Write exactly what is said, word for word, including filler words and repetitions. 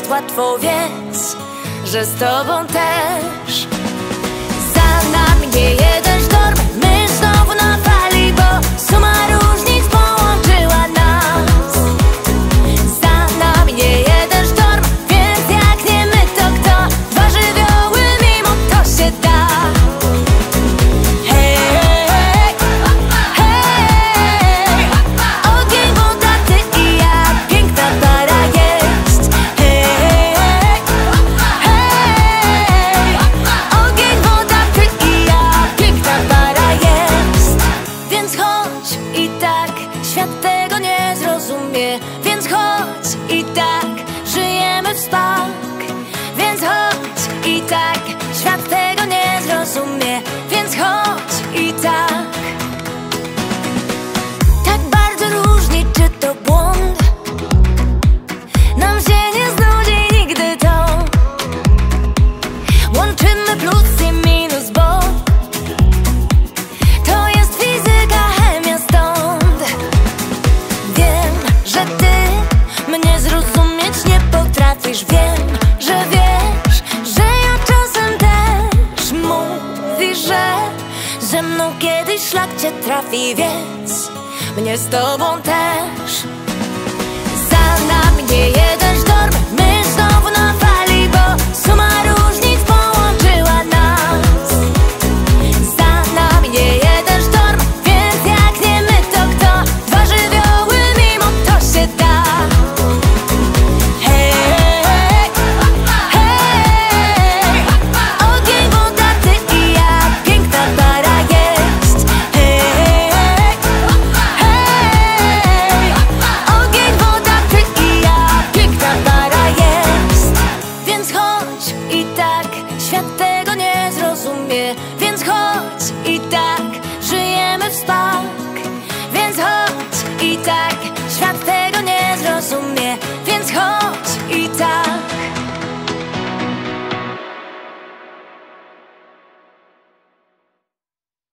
jest łatwo, wiedz, że z tobą też. Za nami nie jeden sztorm, my znowu na fali, bo suma różnic połączyła nas. Za nami nie jeden sztorm, więc jak nie my, to kto? Dwa żywioły, mimo to się da. Hej, hej, hej, ogień, woda, ty i ja, piękna para jest. Hej, hej, ogień, woda, ty i ja, piękna para jest. Więc chodź i tak, świat tego nie zrozumie. Więc chodź i tak, żyjemy w spak. Więc chodź i tak, świat tego nie zrozumie. Więc chodź i tak. Tak bardzo różni, czy to błąd? Nam się nie znudzi nigdy to. Łączymy plus i minus, bo to jest fizyka, chemia, stąd. Wiem, że ty mnie zrozumieć nie potrafisz. Wiem, że wiesz, że ja czasem też mówisz, że ze mną kiedyś szlak cię trafi, więc mnie z tobą też. Za nami nie jeden sztorm, my znowu na fali, bo suma różnic połączyła nas. Za nami nie jeden sztorm, więc jak nie my, to kto? Dwa żywioły, mimo to się da. Hej, hej, ogień, woda, ty i ja, piękna para jest. Hej, hej, ogień, woda, ty i ja, piękna para jest. Więc chodź i tak, świat tego nie zrozumie. Więc chodź i tak, żyjemy w spak. Więc chodź i tak, świat tego nie zrozumie. Więc chodź